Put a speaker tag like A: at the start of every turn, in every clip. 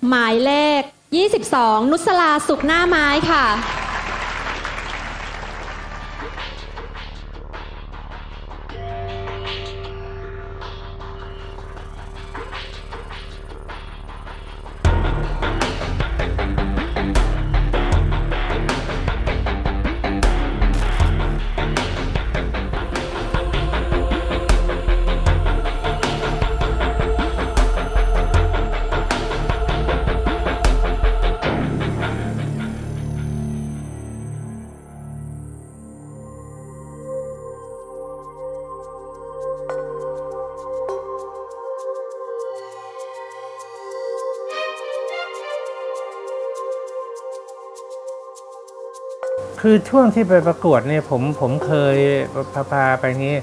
A: หมายเลข22นุสราสุขหน้าไม้ค่ะ
B: คือช่วงที่ไปประกวดเนี่ยผมเคยพาไปงี้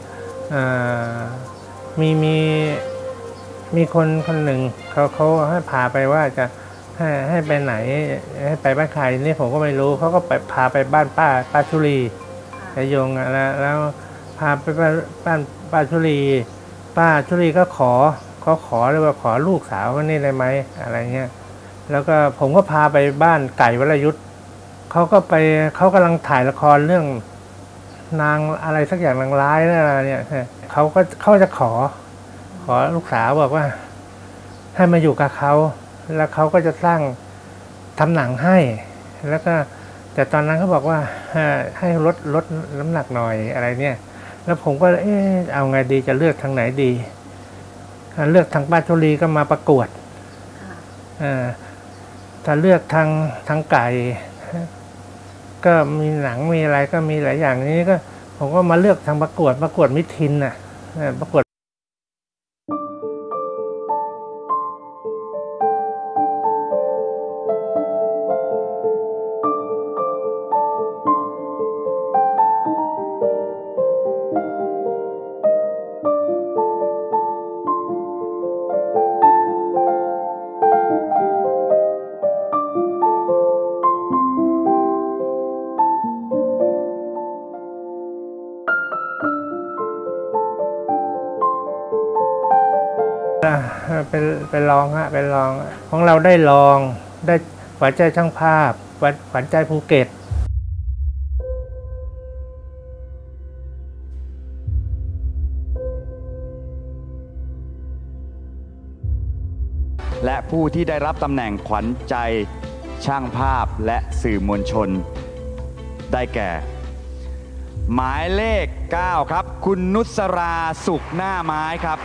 B: มีคนหนึ่งเขาให้พาไปว่าจะให้ไปไหนให้ไปบ้านใครนี่ผมก็ไม่รู้เขาก็ไปพาไปบ้านป้าชุลียงแล้วพาไปบ้านป้าชุลีก็ขอเลยว่าขอลูกสาวคนนี้ได้ไหมอะไรเงี้ยแล้วก็ผมก็พาไปบ้านไก่วรยุทธ์เขากำลังถ่ายละครเรื่องนางอะไรสักอย่างนางร้ายอะไรเนี่ยเขาจะขอลูกสาวบอกว่าให้มาอยู่กับเขาแล้วเขาก็จะสร้างทำหนังให้แล้วก็แต่ตอนนั้นเขาบอกว่าให้ลดน้ำหนักหน่อยอะไรเนี่ยแล้วผมก็เอาไงดีจะเลือกทางไหนดีเลือกทางป้าชุลีก็มาประกวดถ้าเลือกทางไก่ก็มีหนังมีอะไรก็มีหลายอย่างนี้ก็ผมก็มาเลือกทางประกวดมิทินน่ะประกวดเป็นรองของเราได้รองได้ขวัญใจช่างภาพขวัญใจภูเก็ต
C: และผู้ที่ได้รับตำแหน่งขวัญใจช่างภาพและสื่อมวลชนได้แก่หมายเลข9ครับคุณนุสราสุขหน้าไม้ครับ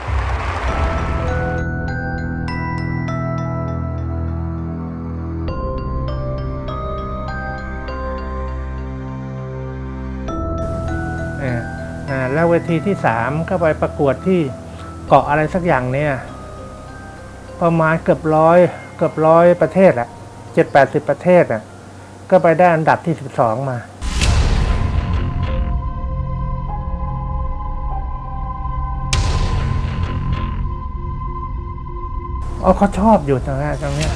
B: แล้วเวทีที่3ก็ไปประกวดที่เกาะอะไรสักอย่างเนี่ยประมาณเกือบร้อยประเทศอะ70-80 ประเทศอะก็ไปได้อันดับที่12มาเขาชอบอยู่ตรงนี้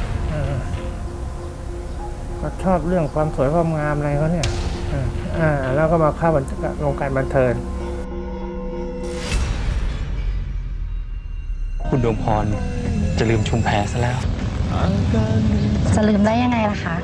B: เขาชอบเรื่องความสวยความงามอะไรเขาเนี่ยแล้วก็มาเข้าวงการบันเทิง
D: คุณดวงพรจะลืมชุมแพซะแล้ว
E: จะลืมได้ยังไงล่ะคะ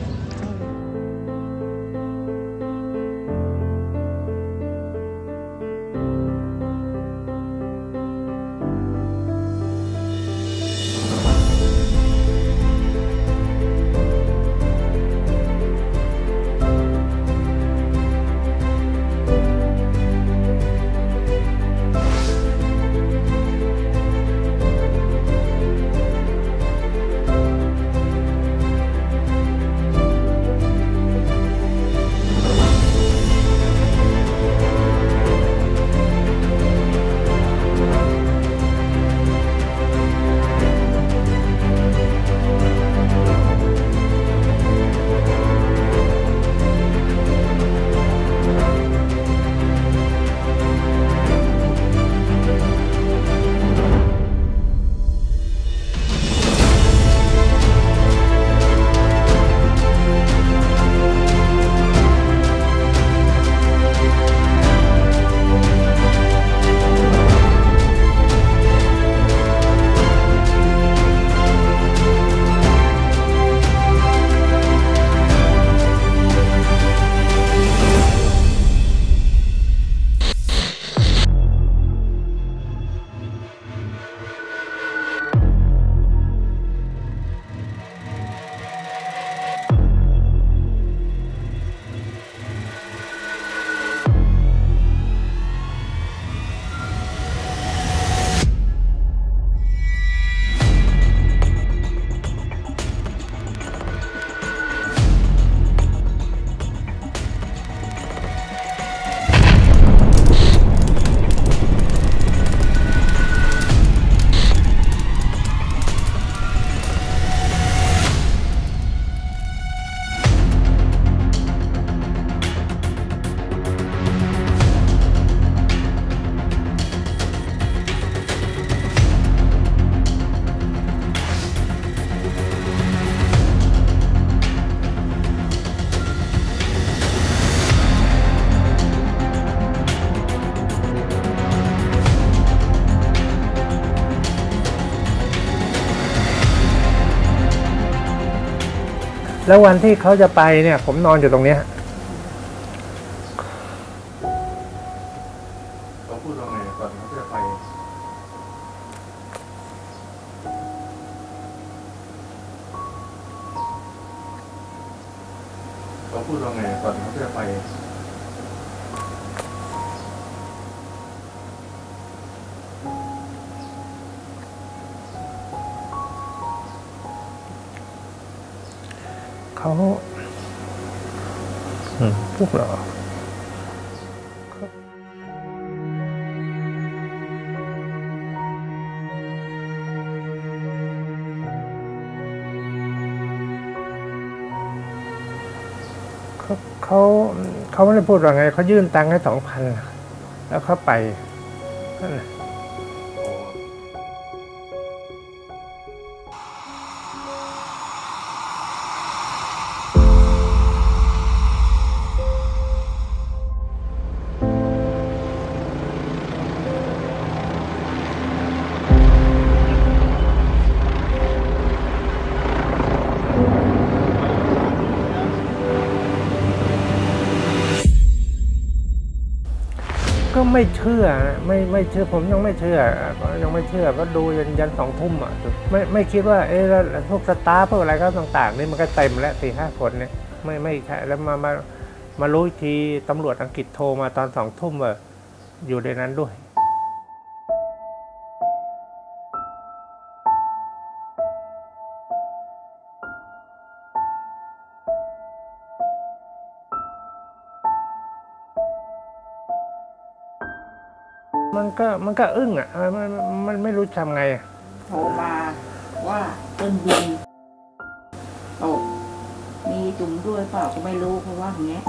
B: แล้ววันที่เขาจะไปเนี่ย ผมนอนอยู่ตรงเนี้ยเขาพูดว่าไงก่อนเขาจะไปเขาพูดว่าไงก่อนเขาจะไปเขาพวกเราเขาไม่ได้พูดว่าไงเขายื่นตังค์ให้2,000แล้วเขาไปนั่นแหละก็ไม่เชื่อไม่เชื่อผมยังไม่เชื่อก็ดูยัน2 ทุ่มอ่ะไม่คิดว่าแล้วพวกสตาฟพวกอะไรก็ต่างๆนี่มันก็เต็มแล้ว4-5 คนเนี่ยไม่ใช่แล้วมารู้ทีตำรวจอังกฤษโทรมาตอน2 ทุ่มว่าอยู่ในนั้นด้วยมันก็อึ้งอ่ะมันไม่รู้ทำไง
F: โทรมาว่าเครื่องบินตกมีจุ๋มด้วยเปล่าก็ไม่รู้เพราะว่าอย่างเงี้ย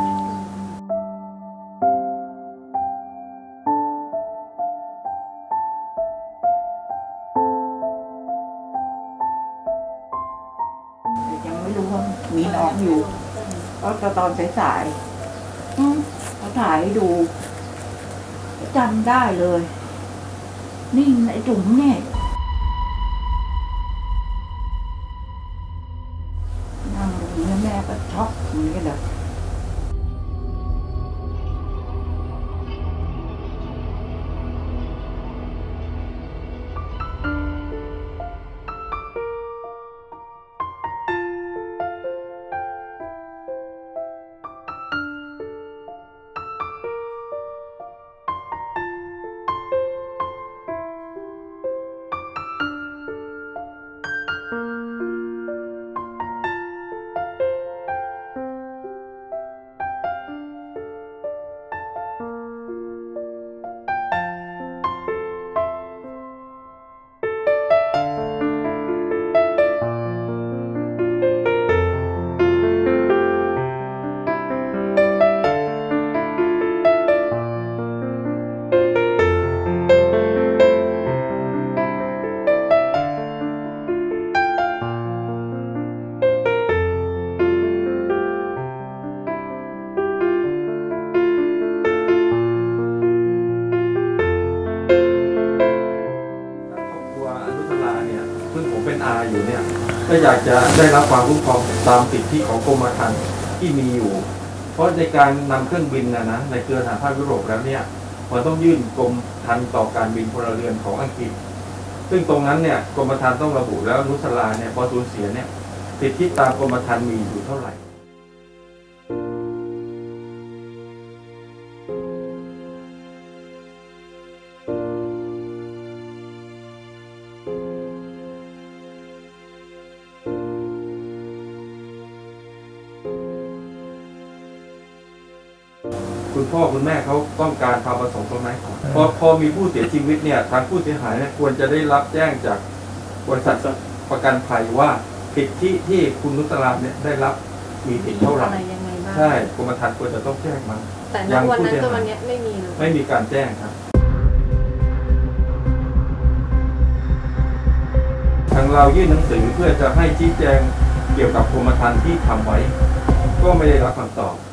F: ยังไม่รู้ว่ามีน้องอยู่ก็ตอนสายๆเขาถ่ายให้ดูจำได้เลยนี่ไอ้จุ๋มเนี่ยนั่งตรงนี้แม่ก็ช็อกอย่างนี้เลย
G: อาอยู่เนี่ยก็อยากจะได้รับความคุ้มครองตามสิทธิของกรมธรรม์ที่มีอยู่เพราะในการนำเครื่องบินนะในเครือสหภาพยุโรปแล้วเนี่ยมันต้องยื่นกรมธรรม์ต่อการบินพลเรือนของอังกฤษซึ่งตรงนั้นเนี่ยกรมธรรม์ต้องระบุแล้วนุสราเนี่ยพอสูญเสียเนี่ยสิทธิตามกรมธรรม์มีอยู่เท่าไหร่คุณพ่อคุณแม่เขาต้องการความประสงค์ตรงไหนก่อนพอมีผู้เสียชีวิตเนี่ยทางผู้เสียหายเนี่ยควรจะได้รับแจ้งจากบริษัทประกันภัยว่าสิทธิที่คุณนุสราเนี่ยได้รับมีสิทธิเท่าไหร่ใช่กรมธรรม์ควรจะต้องแจ้งมา
A: แต่ในวันนั้นจนวันนี้ไม่มีเลย
G: ไม่มีการแจ้งครับทางเรายื่นหนังสือเพื่อจะให้ชี้แจงเกี่ยวกับกรมธรรม์ที่ทำไว้ก็ไม่ได้รับคำตอบ